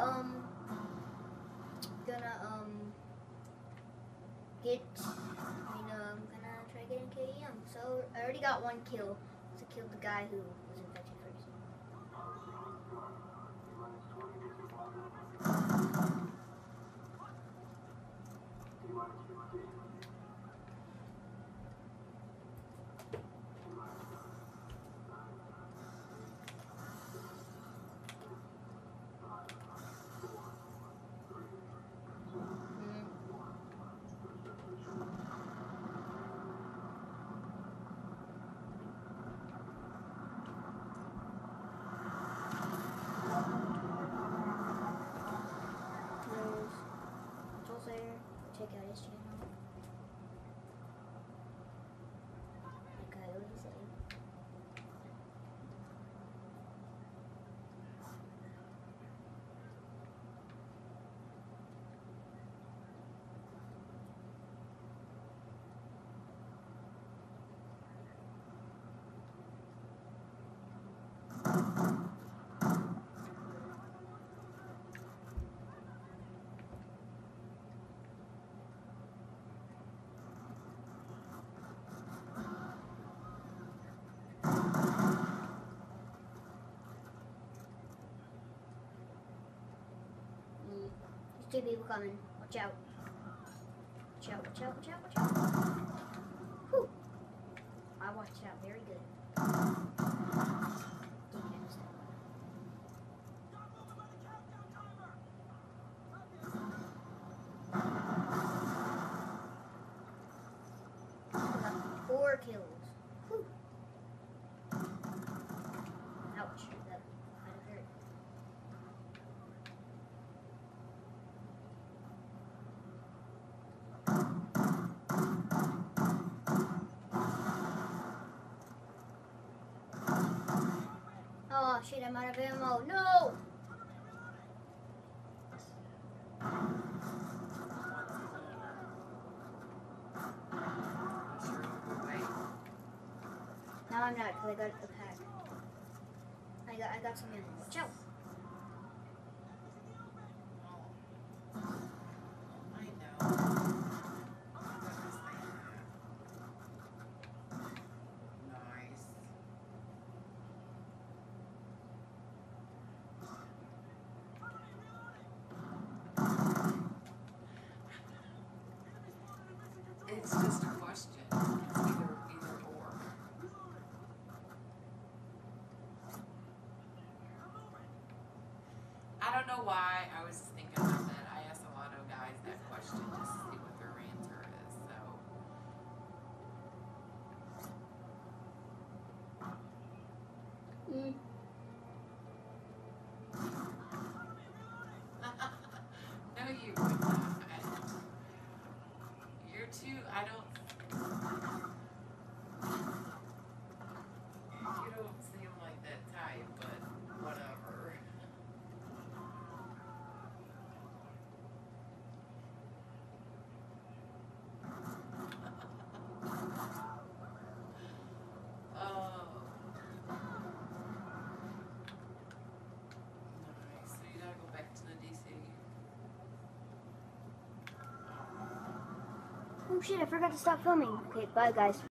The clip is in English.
I'm gonna try getting KEM. So I already got one kill. So I killed the guy who was infected first. Check out his channel. Okay, what did he say? There's 2 people coming. Watch out. Watch out, watch out, watch out, watch out. Whew. I watched out very good. Got 4 kills. Whew. Ouch. That kind of hurt. Oh shit, I'm out of ammo. No! Now I'm not, because I got the pack. I got some ammo. Watch out! It's just a question. It's either or. I don't know why I was thinking about that. I asked a lot of guys that question just to see what their answer is. So. No, you would not. You're too. I don't. You don't seem like that type, but whatever. Oh. Nice. So you gotta go back to the DC. Oh shit, I forgot to stop filming. Okay, bye guys.